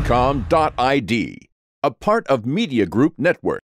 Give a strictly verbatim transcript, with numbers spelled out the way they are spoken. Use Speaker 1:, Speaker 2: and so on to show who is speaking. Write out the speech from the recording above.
Speaker 1: com dot I D, a part of Media Group Network.